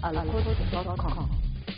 القدس.com.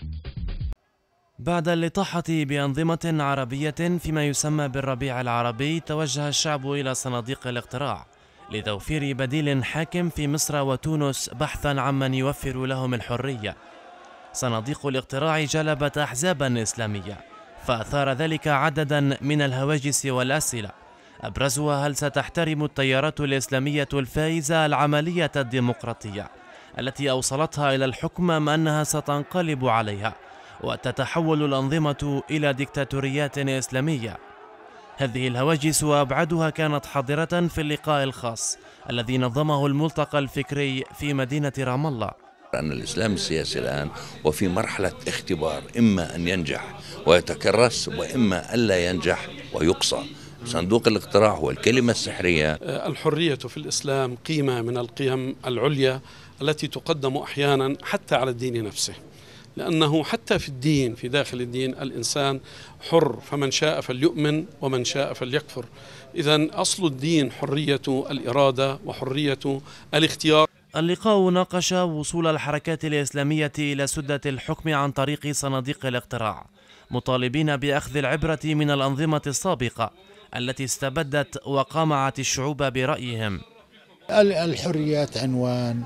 بعد اللطاحة بأنظمة عربية فيما يسمى بالربيع العربي، توجه الشعب إلى صناديق الاقتراع لتوفير بديل حاكم في مصر وتونس بحثا عمن يوفر لهم الحرية. صناديق الاقتراع جلبت أحزابا إسلامية، فأثار ذلك عددا من الهواجس والأسئلة، أبرزها: هل ستحترم التيارات الإسلامية الفائزة العملية الديمقراطية التي أوصلتها إلى الحكم، أم أنها ستنقلب عليها وتتحول الأنظمة إلى ديكتاتوريات إسلامية؟ هذه الهواجس وأبعادها كانت حاضرة في اللقاء الخاص الذي نظمه الملتقى الفكري في مدينة رام الله. أن الإسلام السياسي الآن وفي مرحلة اختبار، إما أن ينجح ويتكرس وإما ألا ينجح ويقصى. صندوق الاقتراع هو الكلمة السحرية. الحرية في الإسلام قيمة من القيم العليا التي تقدم أحيانا حتى على الدين نفسه، لأنه حتى في الدين، في داخل الدين، الإنسان حر، فمن شاء فليؤمن ومن شاء فليكفر. إذن أصل الدين حرية الإرادة وحرية الاختيار. اللقاء ناقش وصول الحركات الإسلامية إلى سدة الحكم عن طريق صناديق الاقتراع، مطالبين بأخذ العبرة من الأنظمة السابقة التي استبدت وقامعت الشعوب برأيهم. الحريات عنوان،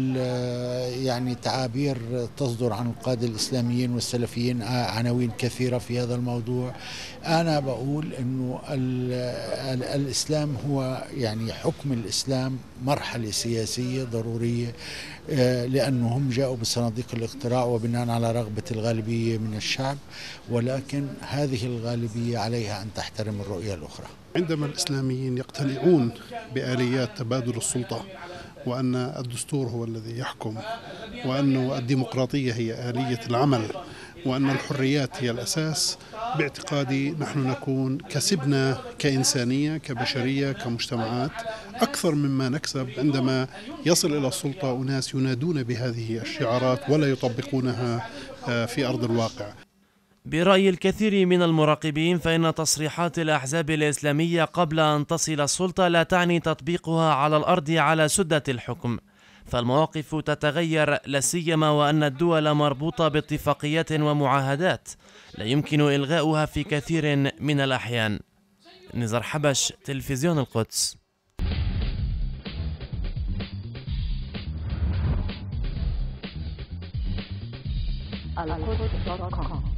يعني تعابير تصدر عن القادة الإسلاميين والسلفيين، عناوين كثيرة في هذا الموضوع. أنا بقول أنه الإسلام هو، يعني حكم الإسلام مرحلة سياسية ضرورية، لأنهم جاءوا بصناديق الاقتراع وبناء على رغبة الغالبية من الشعب، ولكن هذه الغالبية عليها أن تحترم الرؤية الأخرى. عندما الإسلاميين يقتنعون بآليات تبادل السلطة، وأن الدستور هو الذي يحكم، وأن الديمقراطية هي آلية العمل، وأن الحريات هي الأساس، باعتقادي نحن نكون كسبنا كإنسانية، كبشرية، كمجتمعات أكثر مما نكسب عندما يصل إلى السلطة أناس ينادون بهذه الشعارات ولا يطبقونها في أرض الواقع. برأي الكثير من المراقبين، فإن تصريحات الأحزاب الإسلامية قبل أن تصل السلطة لا تعني تطبيقها على الأرض على سدة الحكم، فالمواقف تتغير، لا سيما وأن الدول مربوطة باتفاقيات ومعاهدات لا يمكن إلغاؤها في كثير من الأحيان. نزار حبش، تلفزيون القدس. القدس.com.